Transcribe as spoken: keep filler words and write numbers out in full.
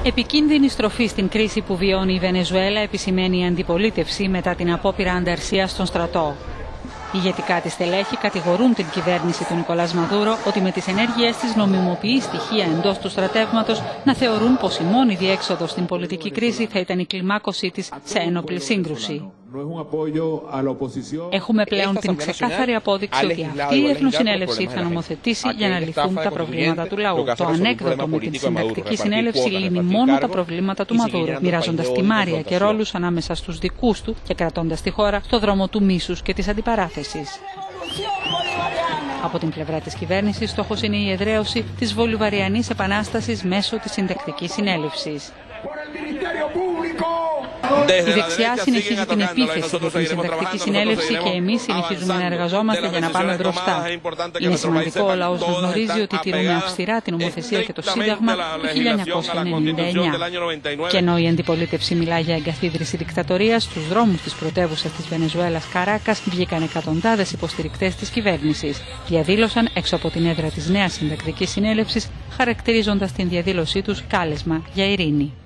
Επικίνδυνη στροφή στην κρίση που βιώνει η Βενεζουέλα επισημαίνει η αντιπολίτευση μετά την απόπειρα ανταρσίας στον στρατό. Ηγετικά της στελέχη κατηγορούν την κυβέρνηση του Νικολάς Μαδούρο ότι με τις ενέργειές της νομιμοποιεί στοιχεία εντός του στρατεύματος να θεωρούν πως η μόνη διέξοδος στην πολιτική κρίση θα ήταν η κλιμάκωσή της σε ένοπλη σύγκρουση. Έχουμε πλέον την ξεκάθαρη απόδειξη ότι αυτή η Εθνοσυνέλευση θα νομοθετήσει για να λυθούν τα προβλήματα του λαού. Το ανέκδοτο με την συντακτική συνέλευση λύνει μόνο τα προβλήματα του Μαδούρου, μοιράζοντας τιμάρια και ρόλους ανάμεσα στους δικούς του και κρατώντας τη χώρα στο δρόμο του μίσους και της αντιπαράθεσης. Από την πλευρά της κυβέρνησης, στόχος είναι η εδραίωση της Βολιβαριανής Επανάστασης μέσω της συντακτικής συνέλευσης. Η δεξιά συνεχίζει την επίθεση για την συντακτική συνέλευση και εμείς συνεχίζουμε να εργαζόμαστε για να πάμε μπροστά. Είναι σημαντικό ο λαός να γνωρίζει ότι τηρούμε αυστηρά την νομοθεσία και το Σύνταγμα του χίλια εννιακόσια ενενήντα εννιά. Και ενώ η αντιπολίτευση μιλά για εγκαθίδρυση δικτατορίας, στους δρόμους της πρωτεύουσας της Βενεζουέλας Καράκας βγήκαν εκατοντάδες υποστηρικτές της κυβέρνησης. Διαδήλωσαν έξω από την έδρα της νέας συντακτικής συνέλευσης, χαρακτηρίζοντας την διαδήλωσή τους κάλεσμα για ειρήνη.